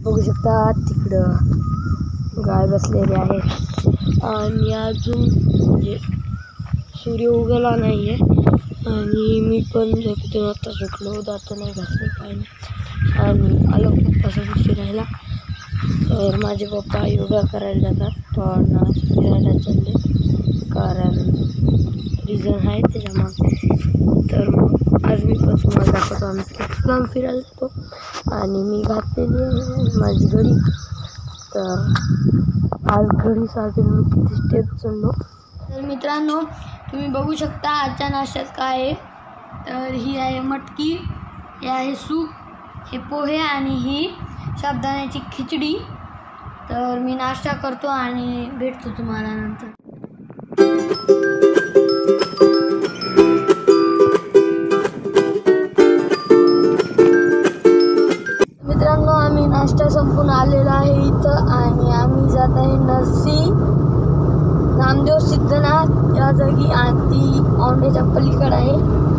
बघू शकता तिकडं गाय बसलेली आहे आणि अजून म्हणजे सूर्य उगवला नाही आहे आणि मी पण झोपेतून आता सुटलो, दात नाही घासले काय नाही आणि आलो पप्पासोबत फिरायला. तर माझे पप्पा योगा करायला जातात पण आज फिरायला चालले कारण रिझन आहे त्याच्यामागे. तर मग आज मी पण तुम्हाला दाखवतो आम्ही किती लांब फिरायला जातो आणि मी घातलेली आहे माझी घडी. तर आज घडीसाठी मी किती स्टेप चढलो. तर मित्रांनो तुम्ही बघू शकता आजच्या नाश्त्यात काय आहे. तर ही आहे मटकी, हे आहे सूप, हे पोहे आणि ही साबुदाण्याची खिचडी. तर मी नाश्ता करतो आणि भेटतो तुम्हाला नंतर. मित्रांनो आम्ही नाश्ता संपून आलेला आहे इथं आणि आम्ही जात आहे नरसी नामदेव सिद्धनाथ या जागी आणि ती औंढ्याच्या पलीकडे आहे.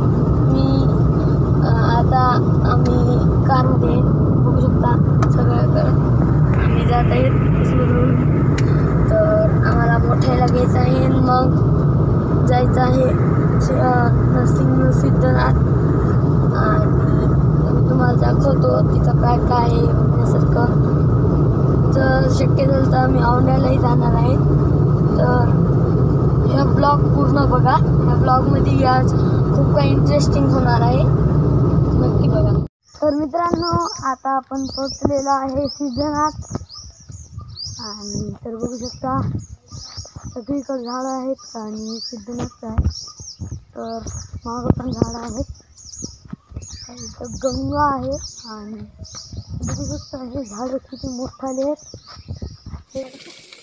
आता आम्ही कारमध्ये बघू शकता सगळ्याकडे आम्ही जात आहे इसमधून. तर आम्हाला मोठ्याला घ्यायचं आहे मग जायचं आहे नरसिंह सिद्धनाथ आणि मी तुम्हाला दाखवतो तिथं काय काय आहे बघण्यासारखं. जर शक्य झालं तर आम्ही औंढ्यालाही जाणार आहे. तर ह्या ब्लॉग पूर्ण बघा, ह्या ब्लॉगमध्ये आज खूप काही इंटरेस्टिंग होणार आहे, नक्की बघा. तर मित्रांनो आता आपण पोहोचलेलो आहे सिद्धनाथ आणि तर बघू शकता सगळीकडे झाडं आहेत आणि सिद्धनाथचं आहे. तर मागं पण झाडं आहेत, इथं गंगा आहे आणि बघू शकता हे झाडं किती मोठाले आहेत.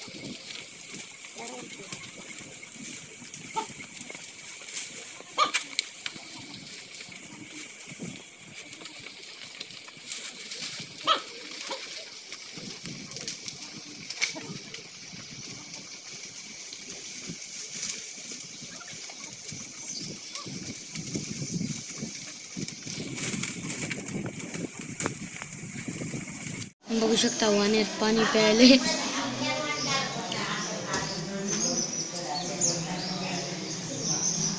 बघू शकता वाण्यात पाणी प्यायले.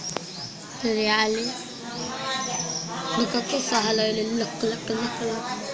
तरी आले बघा कसं हलायले लक लक लक लक.